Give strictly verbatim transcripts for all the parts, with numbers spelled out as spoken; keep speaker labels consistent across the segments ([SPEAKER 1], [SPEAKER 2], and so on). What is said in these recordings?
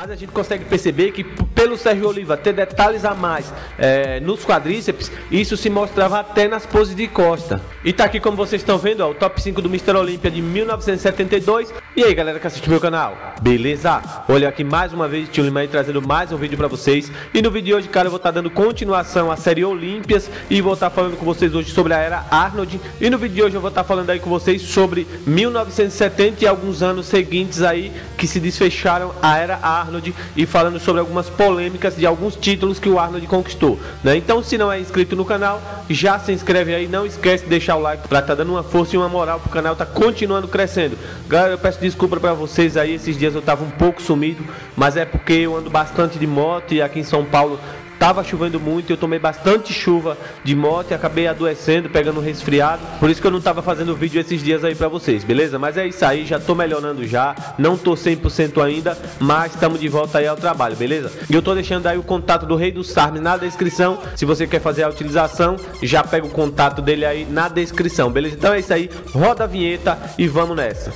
[SPEAKER 1] Mas a gente consegue perceber que pelo Sérgio Oliva ter detalhes a mais é, nos quadríceps, isso se mostrava até nas poses de costa. E tá aqui, como vocês estão vendo, ó, o top cinco do mister Olímpia de mil novecentos e setenta e dois. E aí, galera que assiste o meu canal, beleza? Olha aqui mais uma vez, Tio Lima aí trazendo mais um vídeo pra vocês. E no vídeo de hoje, cara, eu vou estar tá dando continuação à série Olímpias e vou estar tá falando com vocês hoje sobre a era Arnold. E no vídeo de hoje eu vou estar tá falando aí com vocês sobre mil novecentos e setenta e alguns anos seguintes aí que se desfecharam a era Arnold, e falando sobre algumas polêmicas de alguns títulos que o Arnold conquistou, né? Então, se não é inscrito no canal, já se inscreve aí, não esquece de deixar o like pra tá dando uma força e uma moral pro canal tá continuando crescendo. Galera, eu peço desculpa pra vocês aí, esses dias eu tava um pouco sumido, mas é porque eu ando bastante de moto e aqui em São Paulo tava chovendo muito, eu tomei bastante chuva de moto e acabei adoecendo, pegando um resfriado. Por isso que eu não tava fazendo vídeo esses dias aí pra vocês, beleza? Mas é isso aí, já tô melhorando já, não tô cem por cento ainda, mas estamos de volta aí ao trabalho, beleza? E eu tô deixando aí o contato do Rei dos Sarmes na descrição. Se você quer fazer a utilização, já pega o contato dele aí na descrição, beleza? Então é isso aí, roda a vinheta e vamos nessa.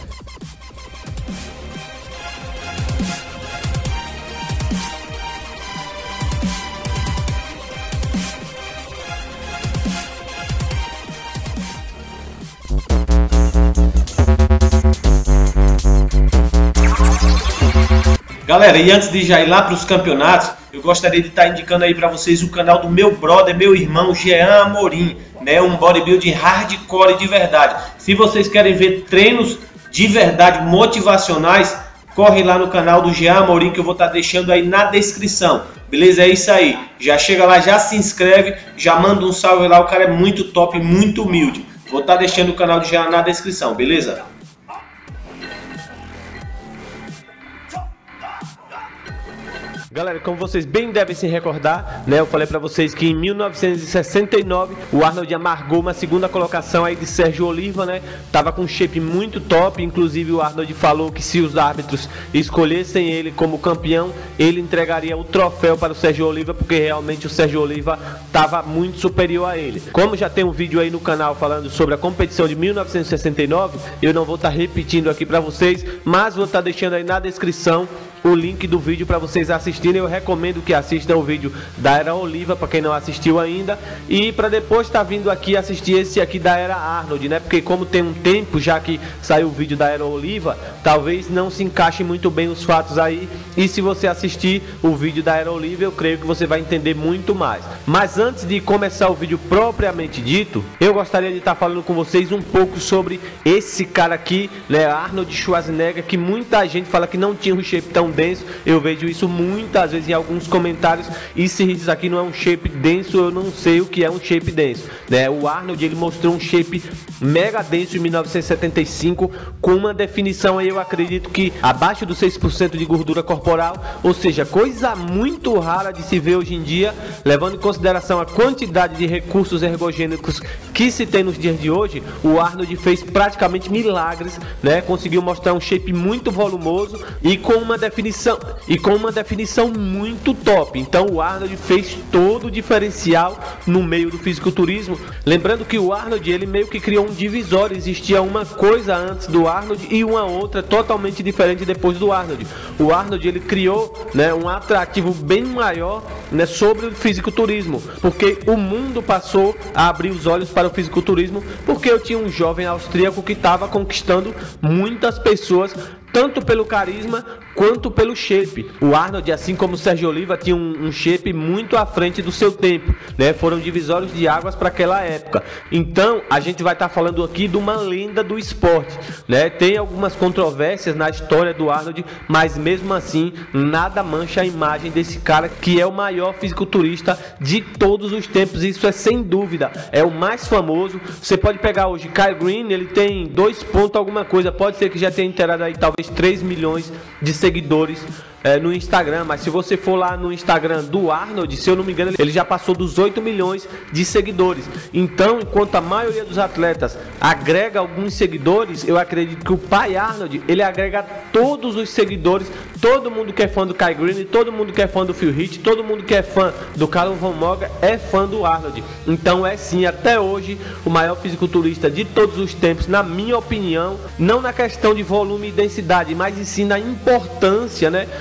[SPEAKER 2] Galera, e antes de já ir lá para os campeonatos, eu gostaria de estar indicando aí para vocês o canal do meu brother, meu irmão, Jean Amorim, né? Um bodybuilding hardcore de verdade. Se vocês querem ver treinos de verdade, motivacionais, corre lá no canal do Jean Amorim, que eu vou estar deixando aí na descrição. Beleza? É isso aí. Já chega lá, já se inscreve, já manda um salve lá, o cara é muito top, muito humilde. Vou estar deixando o canal do Jean na descrição, beleza?
[SPEAKER 1] Galera, como vocês bem devem se recordar, né, eu falei pra vocês que em mil novecentos e sessenta e nove o Arnold amargou uma segunda colocação aí de Sérgio Oliva, né? Tava com um shape muito top, inclusive o Arnold falou que se os árbitros escolhessem ele como campeão, ele entregaria o troféu para o Sérgio Oliva, porque realmente o Sérgio Oliva tava muito superior a ele. Como já tem um vídeo aí no canal falando sobre a competição de mil novecentos e sessenta e nove, eu não vou estar repetindo aqui pra vocês, mas vou estar deixando aí na descrição o link do vídeo para vocês assistirem. Eu recomendo que assistam o vídeo da Era Oliva, para quem não assistiu ainda, e para depois estar tá vindo aqui assistir esse aqui da Era Arnold, né? Porque como tem um tempo já que saiu o vídeo da Era Oliva, talvez não se encaixe muito bem os fatos aí, e se você assistir o vídeo da Era Oliva, eu creio que você vai entender muito mais. Mas antes de começar o vídeo propriamente dito, eu gostaria de estar tá falando com vocês um pouco sobre esse cara aqui, né? Arnold Schwarzenegger, que muita gente fala que não tinha um shape tão denso. Eu vejo isso muitas vezes em alguns comentários, e se isso aqui não é um shape denso, eu não sei o que é um shape denso, né? O Arnold, ele mostrou um shape mega denso em mil novecentos e setenta e cinco, com uma definição aí, eu acredito que abaixo dos seis por cento de gordura corporal, ou seja, coisa muito rara de se ver hoje em dia, levando em consideração a quantidade de recursos ergogênicos que se tem nos dias de hoje. O Arnold fez praticamente milagres, né? Conseguiu mostrar um shape muito volumoso e com uma definição e com uma definição muito top. Então o Arnold fez todo o diferencial no meio do fisiculturismo. Lembrando que o Arnold, ele meio que criou um divisório, existia uma coisa antes do Arnold e uma outra totalmente diferente depois do Arnold. O Arnold, ele criou, né, um atrativo bem maior, né, sobre o fisiculturismo, porque o mundo passou a abrir os olhos para o fisiculturismo, porque eu tinha um jovem austríaco que estava conquistando muitas pessoas, tanto pelo carisma quanto pelo shape. O Arnold, assim como o Sérgio Oliva, tinha um, um shape muito à frente do seu tempo, né? Foram divisórios de águas para aquela época. Então a gente vai estar tá falando aqui de uma lenda do esporte, né? Tem algumas controvérsias na história do Arnold, mas mesmo assim nada mancha a imagem desse cara, que é o maior fisiculturista de todos os tempos. Isso é sem dúvida, é o mais famoso. Você pode pegar hoje Kai Greene, ele tem dois pontos alguma coisa, pode ser que já tenha inteirado aí talvez três milhões de seguidores é, no Instagram, mas se você for lá no Instagram do Arnold, se eu não me engano, ele já passou dos oito milhões de seguidores. Então, enquanto a maioria dos atletas agrega alguns seguidores, eu acredito que o pai Arnold, ele agrega todos os seguidores. Todo mundo que é fã do Kai Greene, todo mundo que é fã do Phil Heath, todo mundo que é fã do Carl Von Moger é fã do Arnold. Então é sim, até hoje, o maior fisiculturista de todos os tempos, na minha opinião, não na questão de volume e densidade, mas sim na importância, né,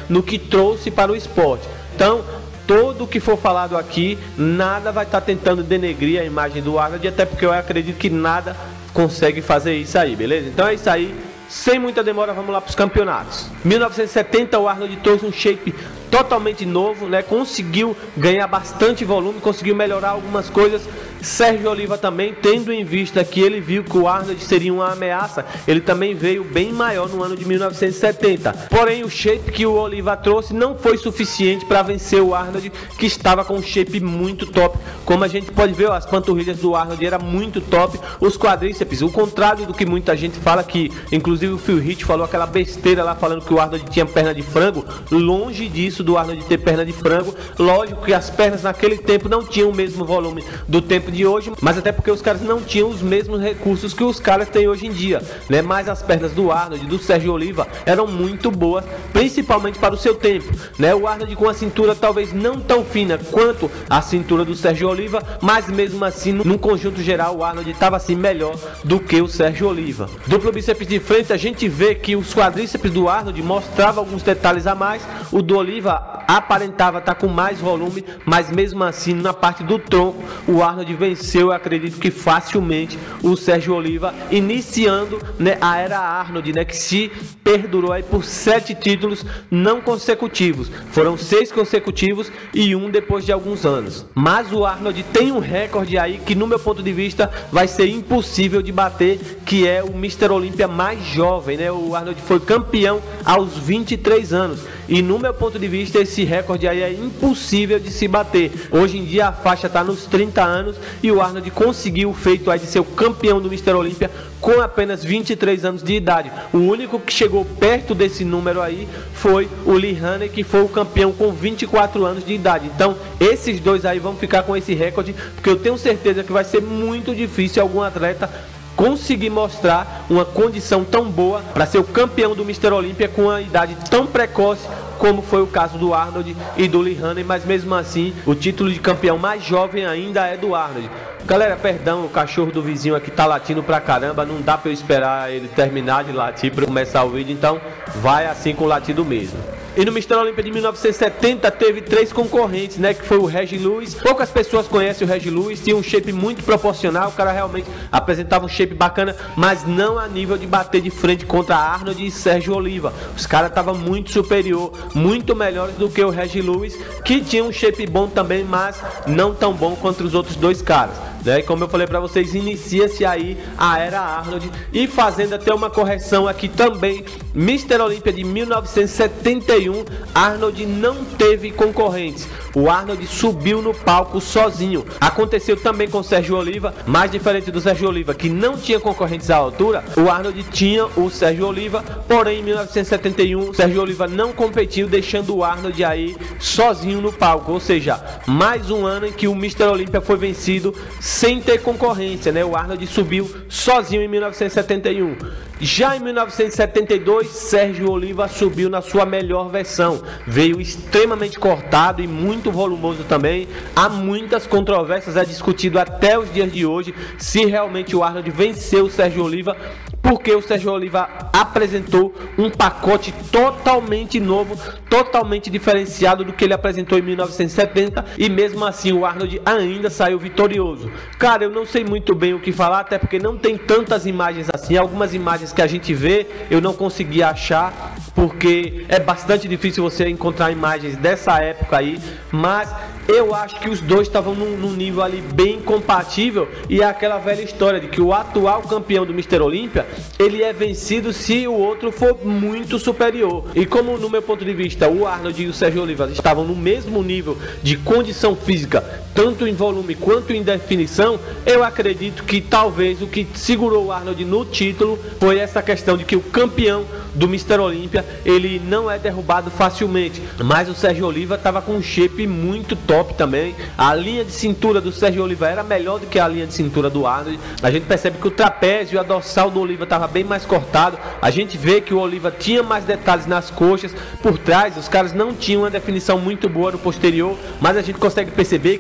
[SPEAKER 1] no que trouxe para o esporte. Então, todo o que for falado aqui, nada vai estar tentando denegrir a imagem do Arnold, até porque eu acredito que nada consegue fazer isso aí, beleza? Então é isso aí, sem muita demora, vamos lá para os campeonatos. mil novecentos e setenta, o Arnold trouxe um shape totalmente novo, né? Conseguiu ganhar bastante volume, conseguiu melhorar algumas coisas. Sérgio Oliva também, tendo em vista que ele viu que o Arnold seria uma ameaça, ele também veio bem maior no ano de mil novecentos e setenta. Porém, o shape que o Oliva trouxe não foi suficiente para vencer o Arnold, que estava com um shape muito top. Como a gente pode ver, ó, as panturrilhas do Arnold eram muito top, os quadríceps, o contrário do que muita gente fala, que inclusive o Phil Heath falou aquela besteira lá falando que o Arnold tinha perna de frango. Longe disso do Arnold ter perna de frango. Lógico que as pernas naquele tempo não tinham o mesmo volume do tempo de hoje, mas até porque os caras não tinham os mesmos recursos que os caras têm hoje em dia, né? Mas as pernas do Arnold, do Sérgio Oliva, eram muito boas, principalmente para o seu tempo, né? O Arnold com a cintura talvez não tão fina quanto a cintura do Sérgio Oliva, mas mesmo assim, num conjunto geral, o Arnold estava assim melhor do que o Sérgio Oliva. Duplo bíceps de frente, a gente vê que os quadríceps do Arnold mostravam alguns detalhes a mais, o do Oliva aparentava estar com mais volume, mas mesmo assim, na parte do tronco, o Arnold venceu, eu acredito que facilmente, o Sérgio Oliva, iniciando, né, a era Arnold, né, que se perdurou aí por sete títulos não consecutivos. Foram seis consecutivos e um depois de alguns anos. Mas o Arnold tem um recorde aí que, no meu ponto de vista, vai ser impossível de bater, que é o mister Olímpia mais jovem, né? O Arnold foi campeão aos vinte e três anos. E no meu ponto de vista, esse recorde aí é impossível de se bater. Hoje em dia a faixa está nos trinta anos e o Arnold conseguiu o feito aí de ser o campeão do mister Olímpia com apenas vinte e três anos de idade. O único que chegou perto desse número aí foi o Lee Haney, que foi o campeão com vinte e quatro anos de idade. Então esses dois aí vão ficar com esse recorde, porque eu tenho certeza que vai ser muito difícil algum atleta conseguir mostrar uma condição tão boa para ser o campeão do mister Olímpia com uma idade tão precoce como foi o caso do Arnold e do Lee Haney, mas mesmo assim o título de campeão mais jovem ainda é do Arnold. Galera, perdão, o cachorro do vizinho aqui tá latindo pra caramba, não dá pra eu esperar ele terminar de latir pra começar o vídeo, então vai assim com o latido mesmo. E no mister Olímpia de mil novecentos e setenta teve três concorrentes, né? Que foi o Regis Lewis. Poucas pessoas conhecem o Regis Lewis, tinha um shape muito proporcional, o cara realmente apresentava um shape bacana, mas não a nível de bater de frente contra Arnold e Sérgio Oliva. Os caras estavam muito superior, muito melhores do que o Regis Lewis, que tinha um shape bom também, mas não tão bom quanto os outros dois caras. Né? Como eu falei para vocês, inicia-se aí a era Arnold. E fazendo até uma correção aqui também, mister Olímpia de mil novecentos e setenta e um, Arnold não teve concorrentes. O Arnold subiu no palco sozinho. Aconteceu também com o Sérgio Oliva, mas diferente do Sérgio Oliva, que não tinha concorrentes à altura, o Arnold tinha o Sérgio Oliva, porém em mil novecentos e setenta e um, o Sérgio Oliva não competiu, deixando o Arnold aí sozinho no palco. Ou seja, mais um ano em que o mister Olímpia foi vencido sem ter concorrência, né? O Arnold subiu sozinho em mil novecentos e setenta e um. Já em mil novecentos e setenta e dois, Sérgio Oliva subiu na sua melhor versão. Veio extremamente cortado e muito volumoso também. Há muitas controvérsias, é discutido até os dias de hoje se realmente o Arnold venceu o Sérgio Oliva, porque o Sérgio Oliva apresentou um pacote totalmente novo, totalmente diferenciado do que ele apresentou em mil novecentos e setenta, e mesmo assim o Arnold ainda saiu vitorioso. Cara, eu não sei muito bem o que falar, até porque não tem tantas imagens assim. Algumas imagens que a gente vê eu não consegui achar, porque é bastante difícil você encontrar imagens dessa época aí, mas eu acho que os dois estavam num, num nível ali bem compatível, e é aquela velha história de que o atual campeão do mister Olímpia, ele é vencido se o outro for muito superior. E como no meu ponto de vista o Arnold e o Sérgio Oliva estavam no mesmo nível de condição física, tanto em volume quanto em definição, eu acredito que talvez o que segurou o Arnold no título foi essa questão de que o campeão do mister Olímpia, ele não é derrubado facilmente. Mas o Sérgio Oliva estava com um shape muito top também. A linha de cintura do Sérgio Oliva era melhor do que a linha de cintura do Arnold. A gente percebe que o trapézio e a dorsal do Oliva estava bem mais cortado. A gente vê que o Oliva tinha mais detalhes nas coxas. Por trás, os caras não tinham uma definição muito boa no posterior, mas a gente consegue perceber que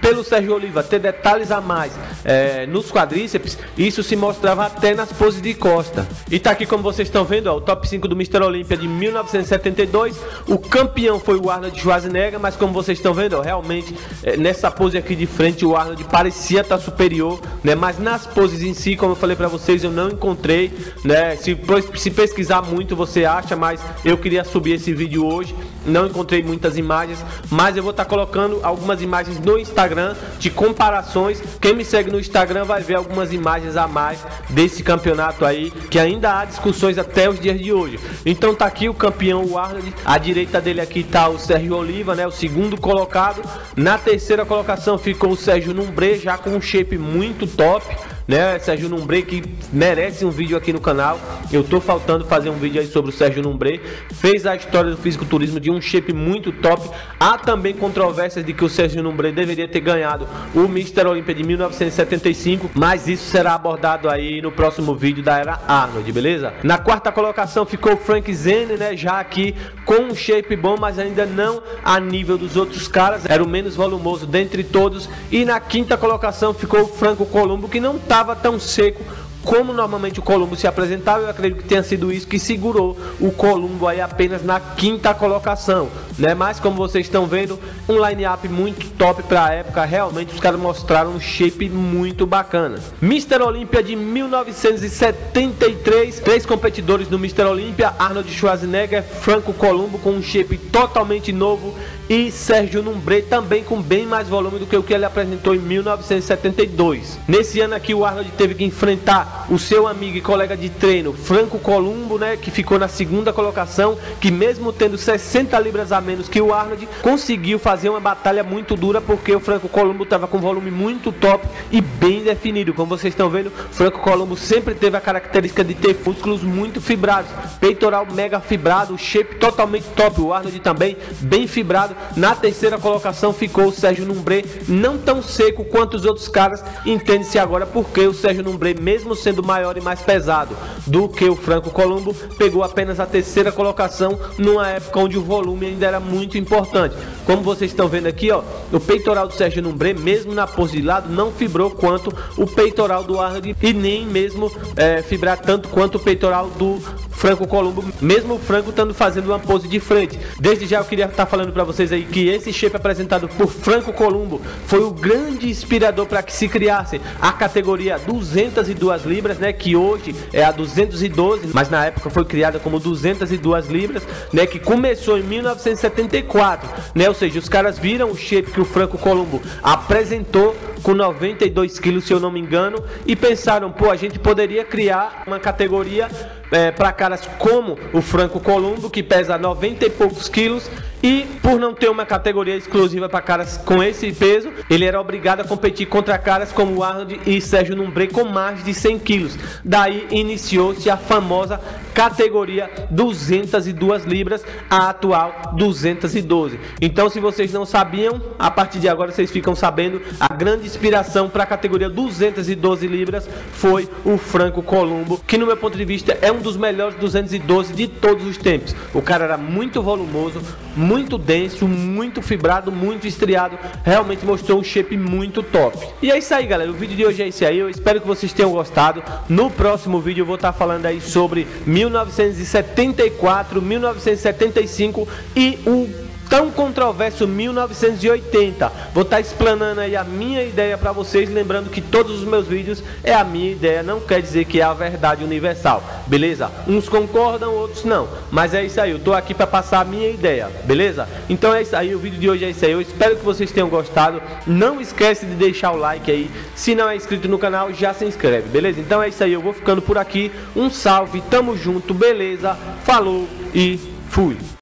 [SPEAKER 1] pelo Sérgio Oliva ter detalhes a mais é, nos quadríceps, isso se mostrava até nas poses de costa. E tá aqui como vocês estão vendo, ó, o top cinco do mister Olímpia de mil novecentos e setenta e dois. O campeão foi o Arnold Schwarzenegger, mas como vocês estão vendo, ó, realmente é, nessa pose aqui de frente o Arnold parecia estar superior, né? Mas nas poses em si, como eu falei pra vocês, eu não encontrei, né? Se, se pesquisar muito você acha, mas eu queria subir esse vídeo hoje, não encontrei muitas imagens, mas eu vou estar colocando algumas imagens no Instagram de comparações. Quem me segue no Instagram vai ver algumas imagens a mais desse campeonato aí, que ainda há discussões até os dias de hoje. Então tá aqui o campeão, o Arnold. À direita dele aqui tá o Sérgio Oliva, né, o segundo colocado. Na terceira colocação ficou o Sérgio Numbré, já com um shape muito top, né? Sérgio Numbré, que merece um vídeo aqui no canal. Eu tô faltando fazer um vídeo aí sobre o Sérgio Numbré. Fez a história do fisiculturismo de um shape muito top. Há também controvérsias de que o Sérgio Numbré deveria ter ganhado o mister Olímpia de mil novecentos e setenta e cinco, mas isso será abordado aí no próximo vídeo da era Arnold, beleza? Na quarta colocação ficou o Frank Zane, né? Já aqui com um shape bom, mas ainda não a nível dos outros caras. Era o menos volumoso dentre todos. E na quinta colocação ficou o Franco Columbu, que não tá estava tão seco como normalmente o Columbu se apresentava. Eu acredito que tenha sido isso que segurou o Columbu aí apenas na quinta colocação, né? Mas como vocês estão vendo, um line-up muito top para a época. Realmente os caras mostraram um shape muito bacana. mister Olímpia de mil novecentos e setenta e três, três competidores no mister Olímpia: Arnold Schwarzenegger, Franco Columbu com um shape totalmente novo e Sérgio Numbré também com bem mais volume do que o que ele apresentou em mil novecentos e setenta e dois. Nesse ano aqui o Arnold teve que enfrentar o seu amigo e colega de treino Franco Columbu, né, que ficou na segunda colocação, que mesmo tendo sessenta libras a menos que o Arnold, conseguiu fazer uma batalha muito dura, porque o Franco Columbu estava com volume muito top e bem definido. Como vocês estão vendo, Franco Columbu sempre teve a característica de ter músculos muito fibrados, peitoral mega fibrado, shape totalmente top. O Arnold também bem fibrado. Na terceira colocação ficou o Sérgio Numbré, não tão seco quanto os outros caras. Entende-se agora porque o Sérgio Numbré, mesmo sendo maior e mais pesado do que o Franco Columbu, pegou apenas a terceira colocação numa época onde o volume ainda era muito importante. Como vocês estão vendo aqui, ó, o peitoral do Sérgio Numbré, mesmo na pose de lado, não fibrou quanto o peitoral do Arnold, e nem mesmo é, fibrar tanto quanto o peitoral do Franco Columbu, mesmo o Franco estando fazendo uma pose de frente. Desde já eu queria estar falando para vocês aí que esse shape apresentado por Franco Columbu foi o grande inspirador para que se criasse a categoria duzentas e duas libras, né, que hoje é a duzentos e doze, mas na época foi criada como duzentas e duas libras, né, que começou em mil novecentos e setenta e quatro, né? Ou seja, os caras viram o shape que o Franco Columbu apresentou com noventa e dois quilos, se eu não me engano, e pensaram, pô, a gente poderia criar uma categoria é, para caras como o Franco Columbu, que pesa noventa e poucos quilos, e por não ter uma categoria exclusiva para caras com esse peso, ele era obrigado a competir contra caras como o Arnold e Sérgio Numbré com mais de cem quilos. Daí iniciou-se a famosa categoria duzentas e duas libras, a atual duzentas e doze. Então, se vocês não sabiam, a partir de agora vocês ficam sabendo. A grande inspiração para a categoria duzentas e doze libras foi o Franco Columbu, que no meu ponto de vista é um dos melhores duzentos e doze de todos os tempos. O cara era muito volumoso, muito denso, muito fibrado, muito estriado. Realmente mostrou um shape muito top. E é isso aí, galera, o vídeo de hoje é esse aí. Eu espero que vocês tenham gostado. No próximo vídeo eu vou estar falando aí sobre mil novecentos e setenta e quatro, mil novecentos e setenta e cinco e o tão controverso mil novecentos e oitenta. Vou estar explanando aí a minha ideia para vocês, lembrando que todos os meus vídeos é a minha ideia, não quer dizer que é a verdade universal, beleza? Uns concordam, outros não, mas é isso aí, eu tô aqui para passar a minha ideia, beleza? Então é isso aí, o vídeo de hoje é isso aí. Eu espero que vocês tenham gostado. Não esquece de deixar o like aí. Se não é inscrito no canal, já se inscreve, beleza? Então é isso aí, eu vou ficando por aqui. Um salve, tamo junto, beleza? Falou e fui!